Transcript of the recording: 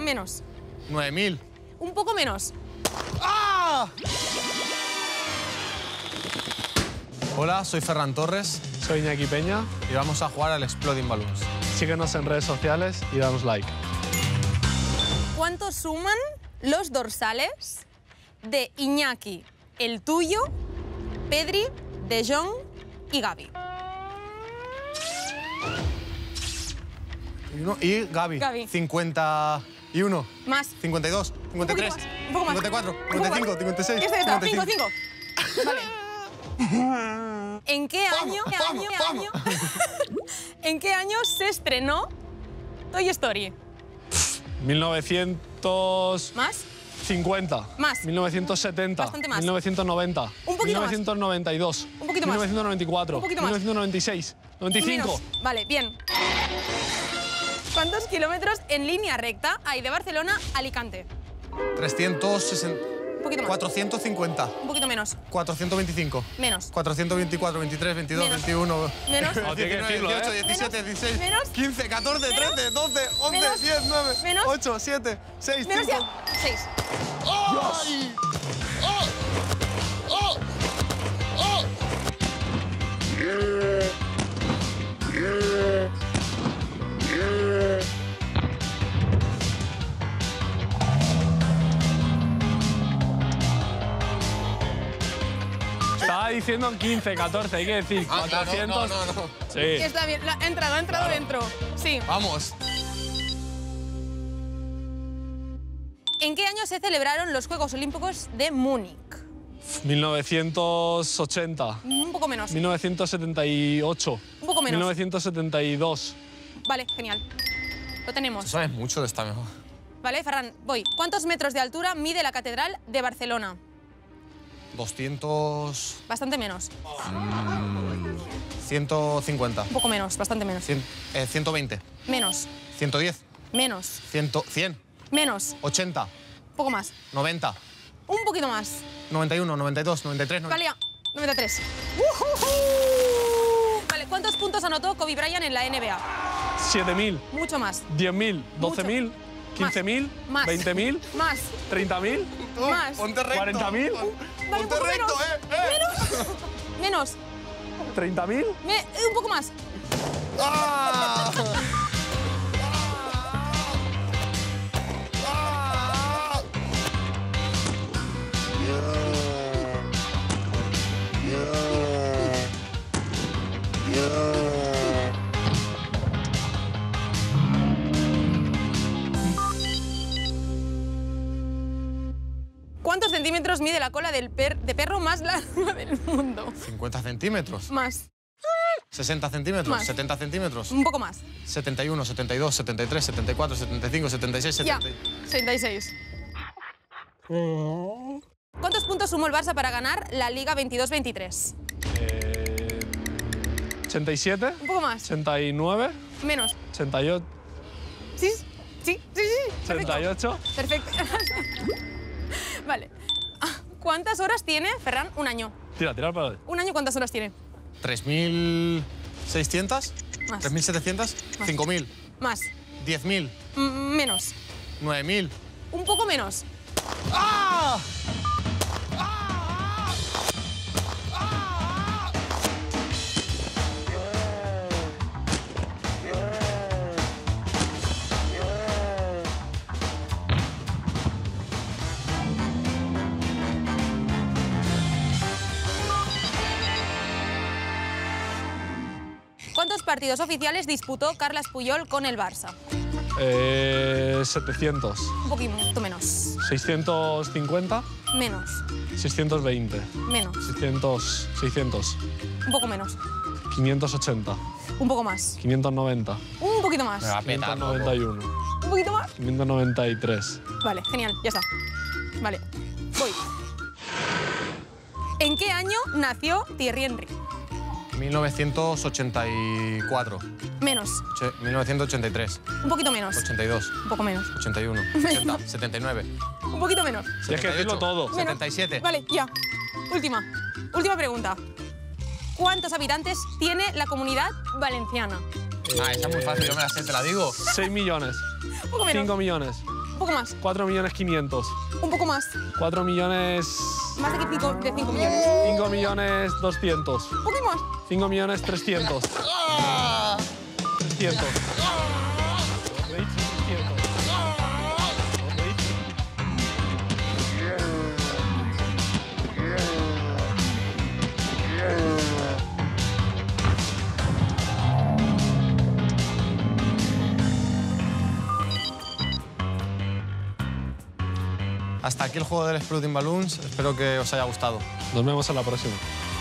Menos. 9.000. Un poco menos. ¡Ah! Hola, soy Ferran Torres Soy Iñaki Peña. y vamos a jugar al Exploding Balloons. Síguenos en redes sociales y danos like. ¿Cuánto suman los dorsales de Iñaki, el tuyo, Pedri, De Jong y Gavi? Y Gavi. Gavi. 51. Más. 52. 53. Un poco más. 54. Un poco más. 55. 56. Ya está, 5, 55. 5. Vale. ¿En qué año, ¿En qué año se estrenó Toy Story? 1950. Más. 1970. Bastante más. 1990. Un poquito más. 1992. Un poquito más. 1994. Un poquito más. 1996. 95. Menos. Vale, bien. ¿Cuántos kilómetros en línea recta hay de Barcelona a Alicante? 360. Un poquito más. 450. Un poquito menos. 425. Menos. 424, 23, 22, Menos. 21. Menos. No, tiene que 19, decirlo, 18, ¿eh? 17, 16, Menos. 15, 14, 13, 12, 11, Menos. 10, 9, Menos. 8, 7, 6, Menos 5. ya. 6. ¡Ay! ¡Oh! ¡Oh! ¡Oh! Estaba diciendo 15, 14, hay que decir. Ah, 400. no. Sí. Está bien. Ha entrado Claro. dentro. Sí. Vamos. ¿En qué año se celebraron los Juegos Olímpicos de Múnich? 1980. Un poco menos. 1978. Un poco menos. 1972. Vale, genial. Lo tenemos. Tú sabes mucho de esta mejor. Vale, Ferran, voy. ¿Cuántos metros de altura mide la Catedral de Barcelona? 200. Bastante menos. 150. Un poco menos, bastante menos. 120. Menos. 110. Menos. 100. Menos. 80. Un poco más. 90. Un poquito más. 91, 92, 93, 90. Vale, 93. Vale, ¿cuántos puntos anotó Kobe Bryant en la NBA? 7.000. Mucho más. 10.000. Mucho. 12.000. 15.000. Más. 20.000. Más. 30.000. Más. Ponte recto. 40.000. Vale, un Ponte poco recto, menos. Menos. 30.000. Un poco más. ¡Ah! ¿Cuántos centímetros mide la cola de perro más larga del mundo? 50 centímetros. Más. 60 centímetros. Más. 70 centímetros. Un poco más. 71, 72, 73, 74, 75, 76, Ya. 70. 66. ¿Cuántos puntos sumó el Barça para ganar la Liga 22-23? 87. Un poco más. 89. Menos. 88. Sí. Perfecto. 88. Perfecto. Vale. ¿Cuántas horas tiene, Ferran? Un año. Tira para ver. ¿Un año cuántas horas tiene? 3.600. Más. 3.700. Más. 5.000. Más. 10.000. Menos. 9.000. Un poco menos. ¡Ah! ¿Cuántos partidos oficiales disputó Carles Puyol con el Barça? 700. Un poquito menos. 650. Menos. 620. Menos. 600. Un poco menos. 580. Un poco más. 590. Un poquito más. Me va a petar, loco. 591. Un poquito más. 593. Vale, genial, ya está. Vale, voy. ¿En qué año nació Thierry Henry? 1984. Menos. 1983. Un poquito menos. 82. Un poco menos. 81. 80. 79. Un poquito menos. Tienes que decirlo todo. Menos. 77. Vale, ya. Última pregunta. ¿Cuántos habitantes tiene la Comunidad Valenciana? Ah, esa es muy fácil, yo me la sé, te la digo. 6 millones. Un poco menos. 5 millones. Un poco más. 4.500.000. Un poco más. 4 millones... Más de 5 millones. 5.200.000. Un poquito más. 5.300.000. 300. Hasta aquí el juego del Exploding Balloons. Espero que os haya gustado. Nos vemos en la próxima.